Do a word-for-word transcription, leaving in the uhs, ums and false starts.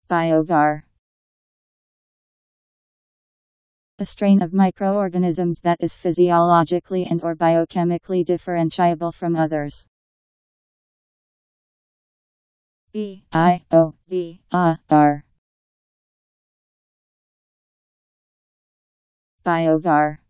Biovar. A strain of microorganisms that is physiologically and or biochemically differentiable from others. B I O V A R. Biovar.